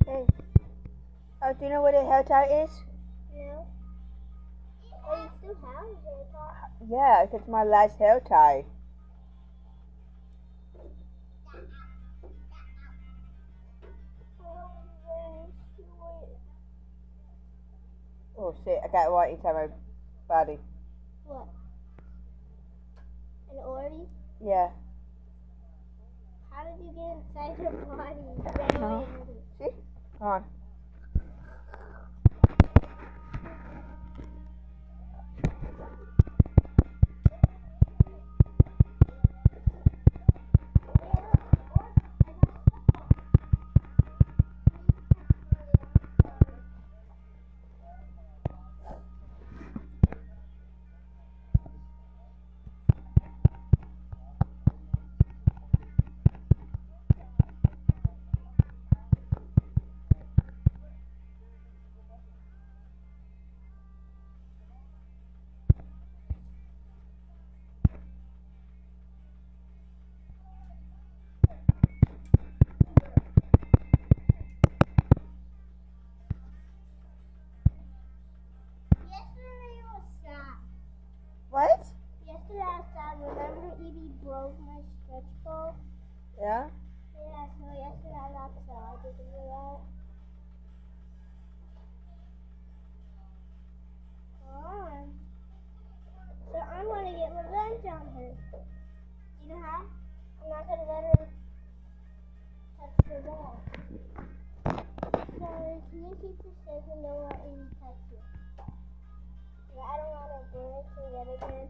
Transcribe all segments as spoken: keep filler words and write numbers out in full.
Hey. Oh, do you know what a hair tie is? No. Oh, you still have a hair tie? Yeah, that's my last hair tie. Oh shit, I got it right inside my body. What? An Orby? Yeah. How did you get inside your body? No. See? Come on. Yesterday was sad. What? Yesterday I was sad. Remember Evie broke my stretch ball? Yeah? Yeah, so yesterday I got sad because of that. On. So I'm gonna get revenge on her. You know how? I'm not gonna let her touch the ball. So you keep the safe and don't let me touch it. Yeah, I don't want to burn it to yet again.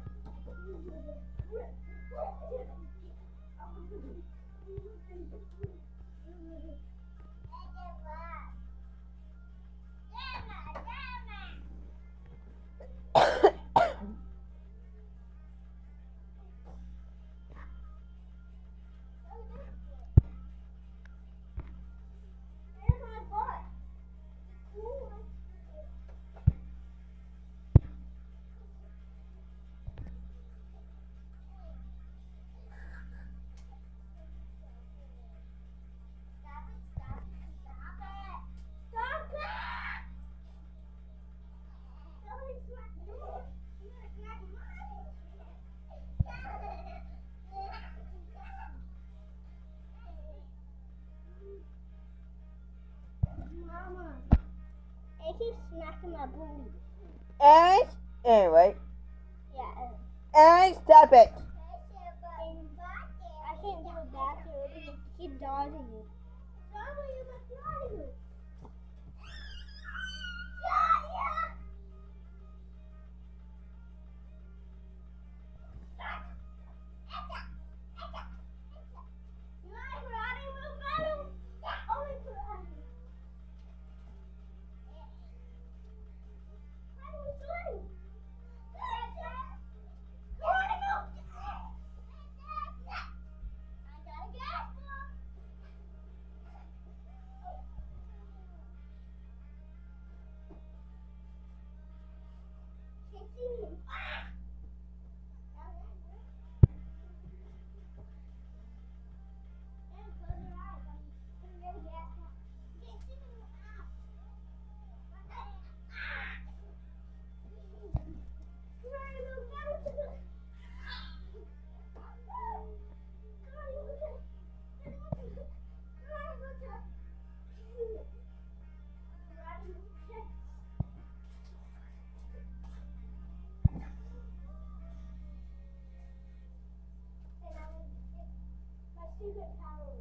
Mama, I keep smacking my booty. And anyway. Yeah. And stop it. I can't do it back here because you keep dodging it. Mama, you must dodge it. Secret power.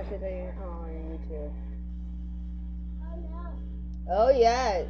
should I? Oh, me too. Oh no. Oh yes.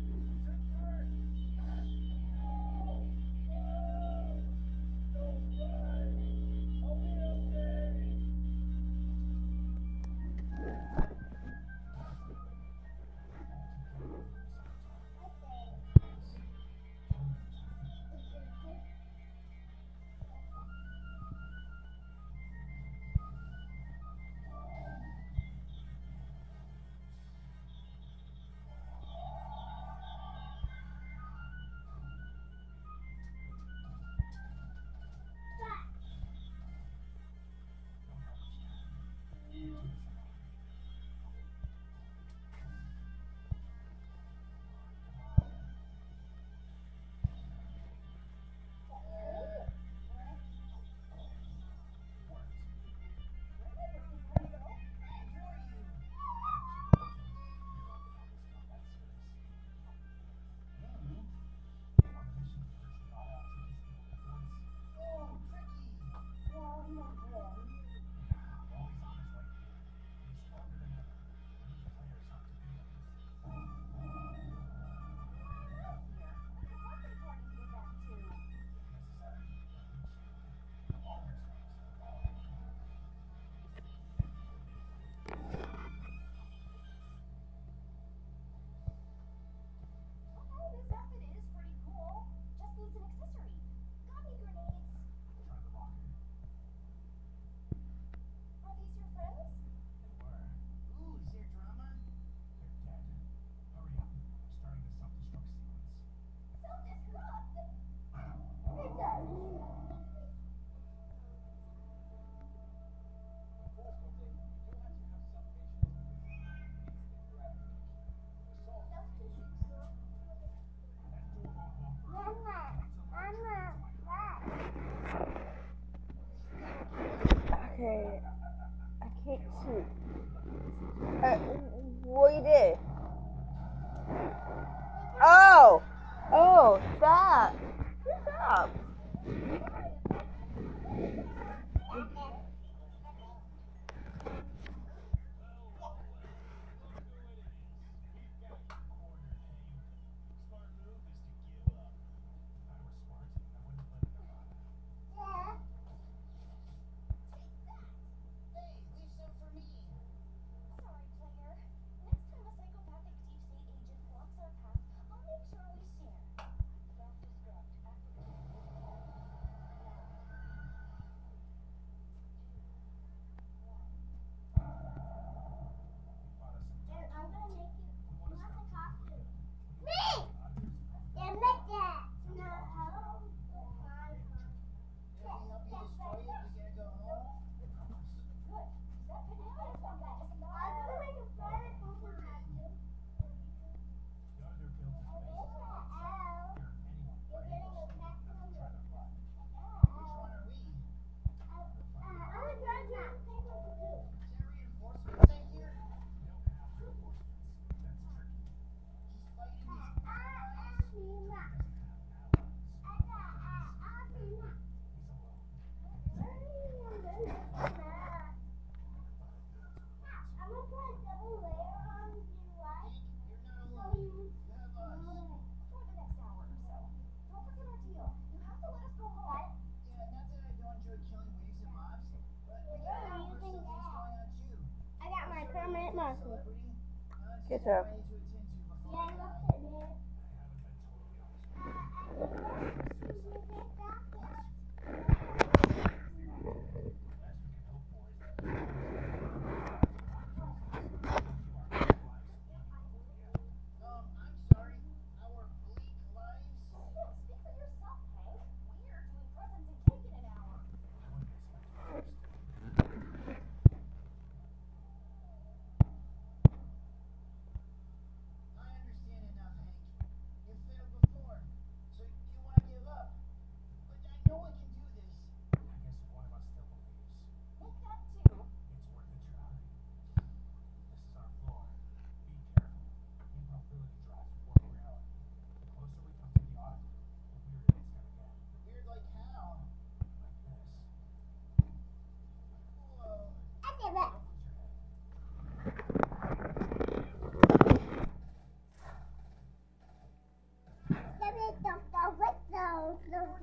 Okay, I can't see. Uh, what you did? Oh, oh, stop, stop. I got my permanent marker. Get up. Yeah, I looked at it.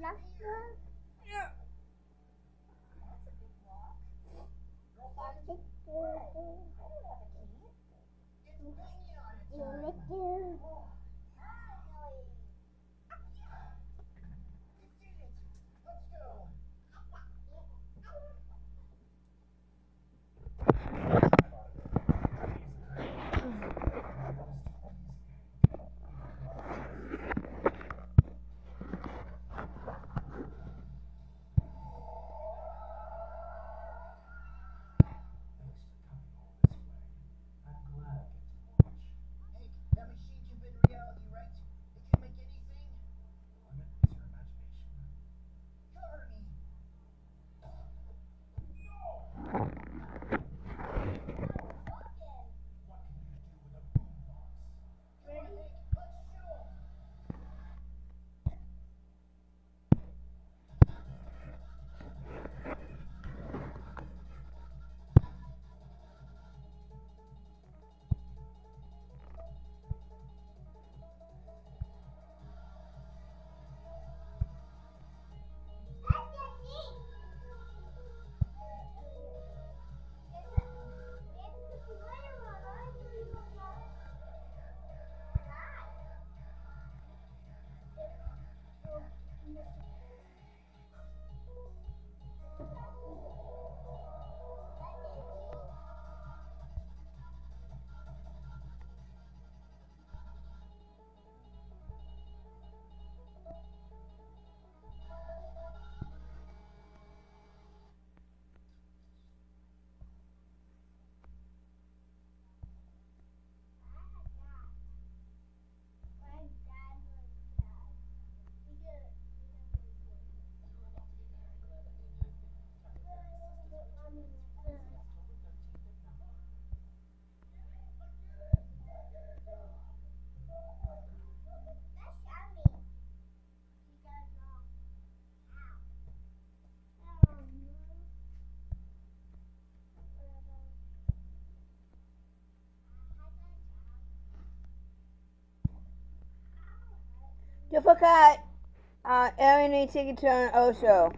You forgot, uh, Aaron needs to take a turn also.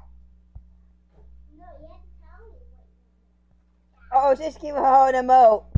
Oh, just keep holding the remote.